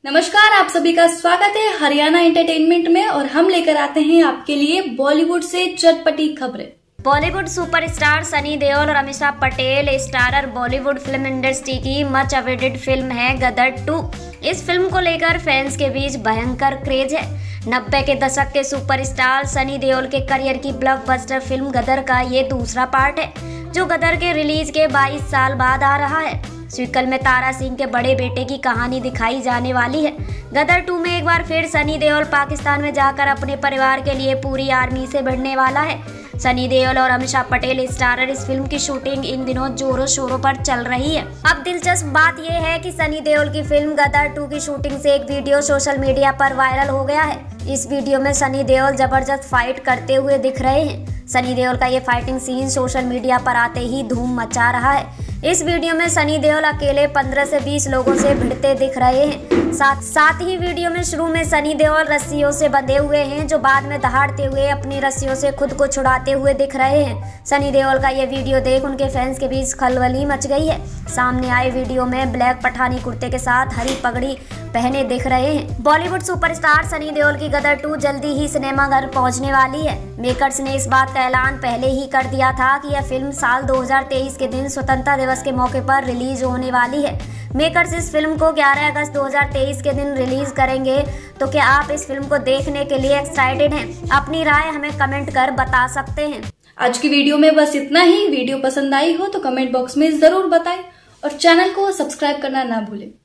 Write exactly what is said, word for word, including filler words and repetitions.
नमस्कार, आप सभी का स्वागत है हरियाणा एंटरटेनमेंट में और हम लेकर आते हैं आपके लिए बॉलीवुड से चटपटी खबरें। बॉलीवुड सुपरस्टार सनी देओल और Ameesha Patel starrer Bollywood film industry की मच अवेटेड फिल्म है गदर टू। इस फिल्म को लेकर फैंस के बीच भयंकर क्रेज है। नब्बे के दशक के सुपरस्टार सनी देओल के करियर की ब्लॉकबस्टर फिल्म गदर का ये दूसरा पार्ट है, जो गदर के रिलीज के बाईस साल बाद आ रहा है। सीक्वल में तारा सिंह के बड़े बेटे की कहानी दिखाई जाने वाली है। गदर टू में एक बार फिर सनी देओल पाकिस्तान में जाकर अपने परिवार के लिए पूरी आर्मी से भिड़ने वाला है। सनी देओल और अमीषा पटेल स्टारर इस फिल्म की शूटिंग इन दिनों जोरों शोरों पर चल रही है। अब दिलचस्प बात यह है कि सनी देओल की फिल्म गदर टू की शूटिंग से एक वीडियो सोशल मीडिया पर वायरल हो गया है। इस वीडियो में सनी देओल जबरदस्त फाइट करते हुए दिख रहे हैं। सनी देओल का ये फाइटिंग सीन सोशल मीडिया पर आते ही धूम मचा रहा है। इस वीडियो में सनी देओल अकेले पंद्रह से बीस लोगों से भिड़ते दिख रहे हैं। साथ साथ ही वीडियो में शुरू में सनी देओल रस्सियों से बंधे हुए हैं, जो बाद में दहाड़ते हुए अपनी रस्सियों से खुद को छुड़ाते हुए दिख रहे हैं। सनी देओल का ये वीडियो देख उनके फैंस के बीच खलबली मच गई है। सामने आए वीडियो में ब्लैक पठानी कुर्ते के साथ हरी पगड़ी पहने दिख रहे हैं। बॉलीवुड सुपरस्टार सनी देओल की गदर टू जल्दी ही सिनेमाघर पहुंचने वाली है। मेकर्स ने इस बात का ऐलान पहले ही कर दिया था कि यह फिल्म साल दो हज़ार तेईस के दिन स्वतंत्रता दिवस के मौके पर रिलीज होने वाली है। मेकर्स इस फिल्म को ग्यारह अगस्त दो हज़ार तेईस के दिन रिलीज करेंगे। तो क्या आप इस फिल्म को देखने के लिए एक्साइटेड हैं? अपनी राय हमें कमेंट कर बता सकते हैं। आज की वीडियो में बस इतना ही। वीडियो पसंद आई हो तो कमेंट बॉक्स में जरूर बताएं और चैनल को सब्सक्राइब करना ना भूलें।